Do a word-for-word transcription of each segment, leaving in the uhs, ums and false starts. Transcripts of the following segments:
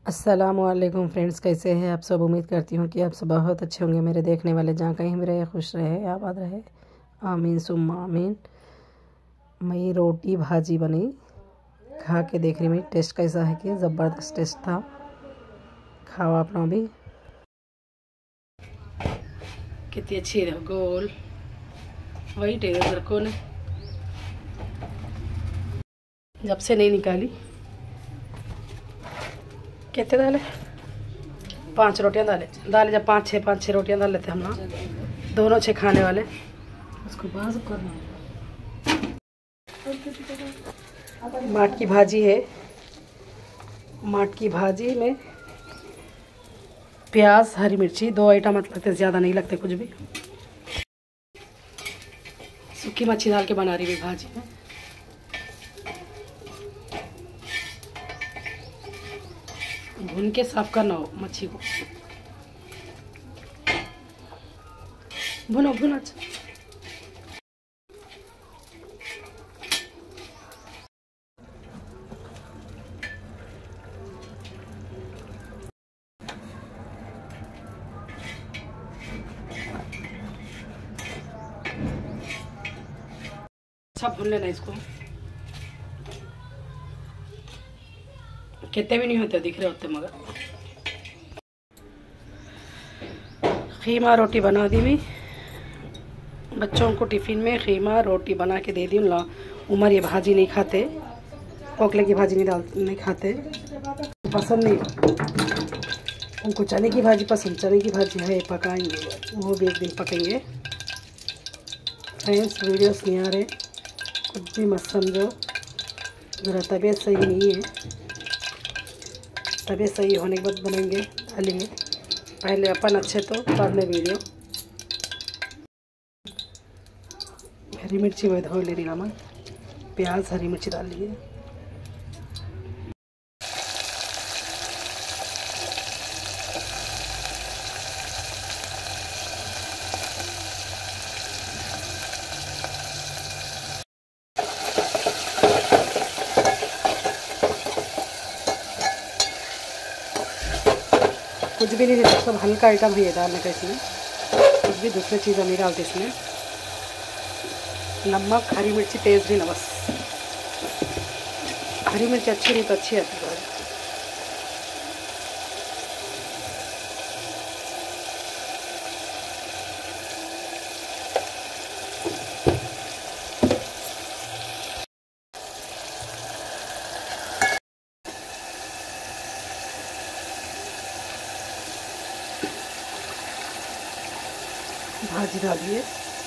अस्सलामुअलैकुम फ्रेंड्स, कैसे हैं आप सब। उम्मीद करती हूँ कि आप सब बहुत अच्छे होंगे। मेरे देखने वाले जहाँ कहीं भी रहे खुश रहे आबाद रहे, आमीन सुम्मा आमीन। मई रोटी भाजी बनी, खा के देख रही मैं टेस्ट कैसा है कि ज़बरदस्त टेस्ट था। खाओ अपना भी। कितनी अच्छी है, गोल वही टेबल को ने जब से नहीं निकाली। कितने डाले? पांच रोटियां डाले डाले जब पाँच छः पाँच छः रोटियां डाल लेते हम ना, दोनों छः खाने वाले। उसको बाज़ करना। माट की भाजी है। माट की भाजी में प्याज हरी मिर्ची दो आइटम लगते, ज़्यादा नहीं लगते कुछ भी। सूखी मच्छी डाल के बना रही हुई भाजी में। भून के साफ करना हो मच्छी को, भुनो भुनो। अच्छा अच्छा भून लेना इसको। कितने भी नहीं होते दिख रहे होते, मगर खीमा रोटी बना दी मैं बच्चों को। टिफ़िन में खीमा रोटी बना के दे दी। उमर ये भाजी नहीं खाते, पोकले की भाजी नहीं डाल नहीं खाते, पसंद नहीं। उनको चने की भाजी पसंद, चने की भाजी है, पकाएंगे वो भी एक दिन पकेंगे। फ्रेंड्स वीडियोस नहीं आ रहे, कुछ भी मत समझो, ज़रा तबीयत सही नहीं है। तबीयत सही होने के बाद बनाएंगे डालेंगे। पहले अपन अच्छे तो बाद में वीडियो। हरी मिर्ची में धो ले रही नमक, प्याज हरी मिर्ची डाल लिए। कुछ भी नहीं देते, सब हल्का आइटम है ये डालने का इसमें। कुछ भी दूसरी चीज़ें नहीं डालते इसमें। नमक हरी मिर्ची तेज़ भी ना, बस हरी मिर्ची अच्छी नहीं तो अच्छी आती है। भाजी डालिए।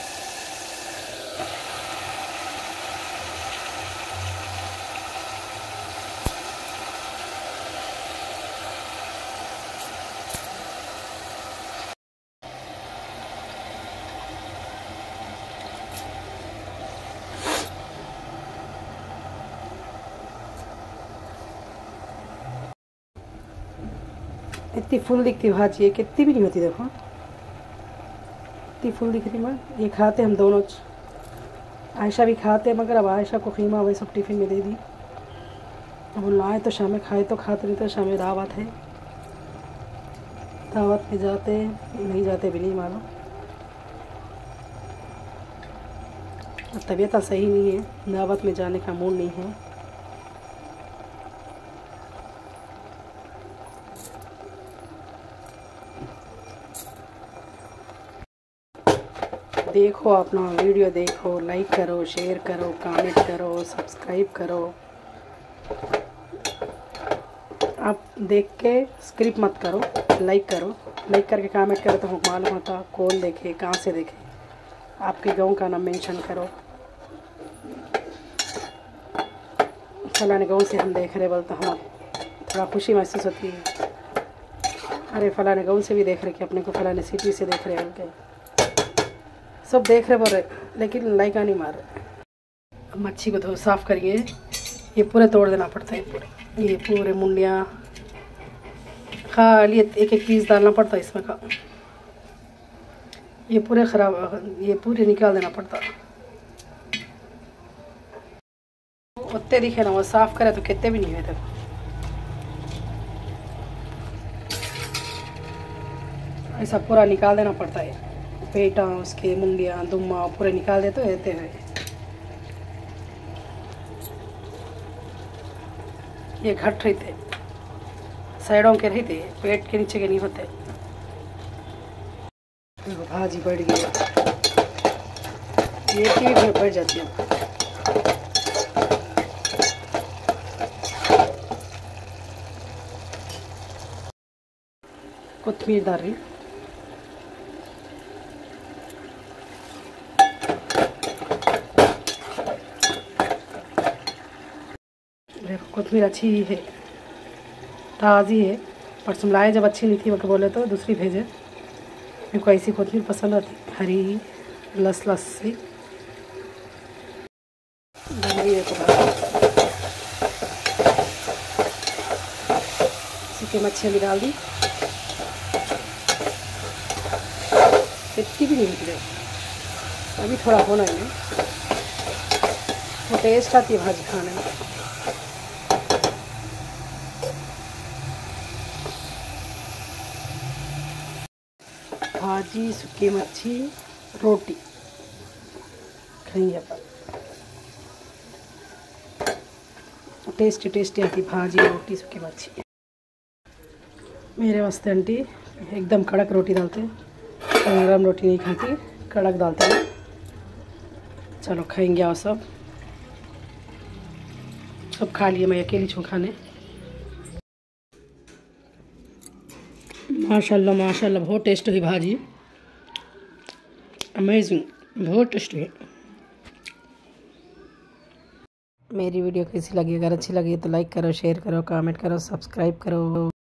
इतनी फुल दिखती भाजी है, कितनी भी नहीं होती। देखो इतनी फुल दिख रही। मैं ये खाते हम दोनों, आयशा भी खाते, मगर अब आयशा को खीमा वही सब टिफ़िन में दे दी। अब लाए तो शाम में खाए तो खाते, नहीं तो शाम में दावत है, दावत में जाते नहीं जाते भी नहीं मालूम। तबीयत सही नहीं है, दावत में जाने का मूड नहीं है। देखो अपना वीडियो देखो, लाइक करो, शेयर करो, कमेंट करो, सब्सक्राइब करो। आप देख के स्क्रिप्ट मत करो, लाइक करो। लाइक करके कमेंट करो तो हमको मालूम होता कौन देखे, कहाँ से देखे। आपके गांव का नाम मेंशन करो। फलाने गांव से हम देख रहे बोलते हम थोड़ा खुशी महसूस होती है। अरे फलाने गांव से भी देख रहे कि अपने को फलाने सिटी से देख रहे हैं, सब देख रहे बोल रहे, लेकिन लाइक नहीं मार रहे। मच्छी को तो साफ़ करिए, ये पूरे तोड़ देना पड़ता है। पूरे ये पूरे मुंडियाँ खाली एक एक पीस डालना पड़ता है इसमें का। ये पूरे ख़राब, ये पूरे निकाल देना पड़ता। कुत्ते दिखे ना, वो साफ़ करे तो कितने भी नहीं हुए थे। ऐसा पूरा निकाल देना पड़ता है, पेटा उसके मुंडियाँ दुम्मा पूरे निकाल दे तो रहते हैं। ये घट रहते साइडों के रहते, पेट के नीचे के नहीं होते। भाजी बढ़ गई, ये की भी बढ़ जाती है। कोथिमीर डाल रही, देखो कोथिमीर अच्छी ही है, ताज़ी है। परसों लाए जब अच्छी नहीं थी वो बोले तो दूसरी भेजे। मेरे को ऐसी कोथिमीर पसंद आती, हरी लस लस सी। सूखी मच्छी भी डाल दी, इतनी भी नहीं निकले, अभी थोड़ा होना है तो टेस्ट आती है भाजी खाने में। भाजी सूखी मच्छी रोटी खाएंगे अपन, टेस्टी टेस्टी आती भाजी रोटी सूखी मच्छी। मेरे वास्ते आंटी एकदम कड़क रोटी डालते हैं, नरम रोटी नहीं खाती, कड़क डालते हैं। चलो खाएंगे और सब सब खा लिए, मैं अकेली छू खाने। माशाल्लाह माशाल्लाह बहुत टेस्ट हुई भाजी, अमेजिंग, बहुत टेस्टी है। मेरी वीडियो कैसी लगी? अगर अच्छी लगी तो लाइक करो, शेयर करो, कमेंट करो, सब्सक्राइब करो।